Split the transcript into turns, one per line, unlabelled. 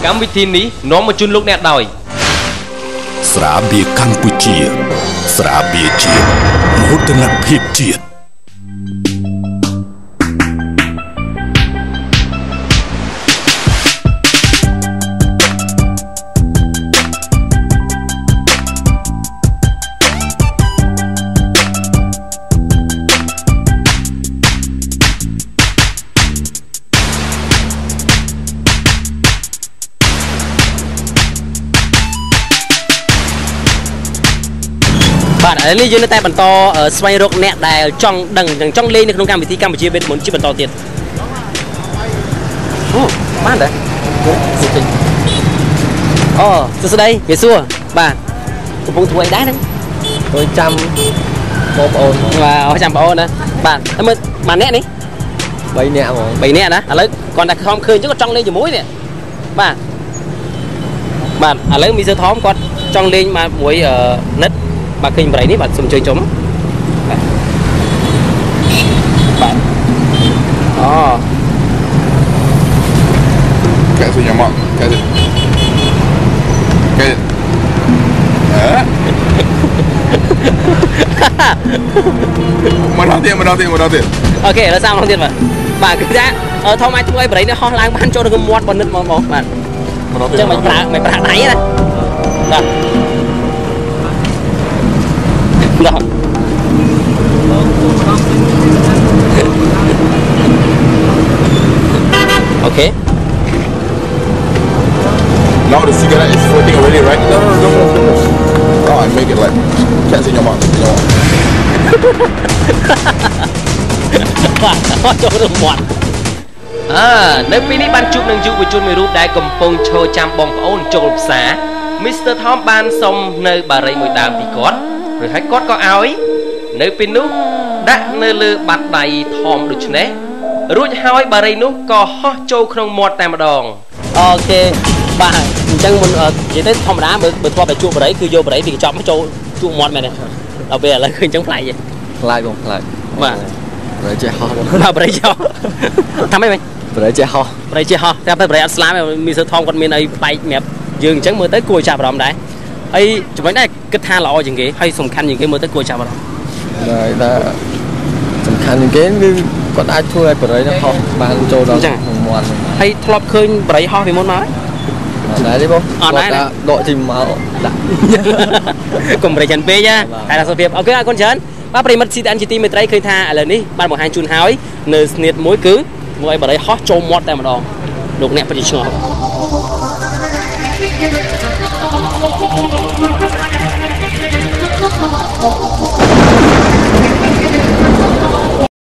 កម្មវិធីនេះនាំមកជូនលោកអ្នកដោយស្រាបៀរកម្ពុជាស្រាបៀរជាតិមហូបនភាពជាតិបាទឥឡូវនេះយើងនៅតែបន្តស្វែងរកអ្នកដែលចង់ដឹងចង់លេងនៅក្នុងកម្មវិធីកម្ពុជាវេទមន្តជាបន្តទៀតអូបានដែរអូសួស្តីវាសួរបាទកំពុងធ្វើអីដែរហ្នឹងtôiចាំបងប្អូនបាទចាំបងប្អូនណាបាទតែមើលម៉ាអ្នកនេះ3នាក់ហ្មង3នាក់ណាឥឡូវគាត់តែខំឃើញអញ្ចឹងគាត់ចង់លេងជាមួយនេះបាទបាទឥឡូវមីសឺថមគាត់ចង់លេងមកមួយនិតបាទឃើញបរិយនេះបាទសូមជួយចុំបាទអូកែសញ្ញាមកកែមកដល់ទៀតអូខេឥឡូវសាមម្ដងទៀតបាទគឺថាធំអាចធ្វើឲ្យបរិយនេះហោះឡើងបានចូលទៅមាត់បនិតមកបាទអញ្ចឹងមិនប្រើដៃណាបាទOkay. Now the cigarette is floating already, right? No. Oh, I make it like cats in your mouth. Cho được một. នៅពេលនេះបានជួបនឹងយុវជនមួយរូបដែលកំពុងឈរចាំបងប្អូនចូលផ្សារ Mr. Tom បានសុំនៅបារីមួយដើមពីគាត់ឬហើយគាត់ក៏ឲ្យនៅពេលនោះដាក់នៅលើបាត់ដៃធំដូចនេះរួចហើយបារីនោះក៏ហោះចូលក្នុងមាត់តែម្ដងអូខេបាទអញ្ចឹងមុននិយាយទៅធម្មតាបើធ្លាប់តែជួបបារីគឺយកបារីពីកញ្ចប់មកចូលជួបមាត់មែនទេដល់ពេលឥឡូវឃើញអញ្ចឹងផ្លាច់ទេផ្លាច់បងផ្លាច់បាទបារីចេះហោះបាទបារីចេះហោះថាម៉េចវិញបារីចេះហោះតែបារីអត់ស្លាប់មីសឺថមគាត់មានអីផ្លែកសម្រាប់យើងអញ្ចឹងមើលទៅគួរចាប់អារម្មណ៍ដែរហើយចំណុចដែរគិតថាល្អជាងគេហើយសំខាន់ជាងគេមើលទៅគួរចាប់អារម្មណ៍តែសំខាន់ជាងគេគឺគាត់អាចធ្វើឲ្យបរិយហ្នឹងហោះបានចូលដល់ក្នុងមាត់ហើយធ្លាប់ឃើញបរិយហោះពីមុនមកអត់ដែរទេបងអត់ដែរដកជីមកដាក់កុំប្រយ័ត្នពេកណាតែសុខភាពអូខេអរគុណច្រើនបាទប្រិមិត្ត CTN ជាទីមេត្រីឃើញថាឥឡូវនេះបានបង្ហាញជូនហើយនៅស្នៀតមួយគឺធ្វើឲ្យបរិយហោះចូលមាត់តែម្ដងលោកអ្នកពិតជាឆ្ងល់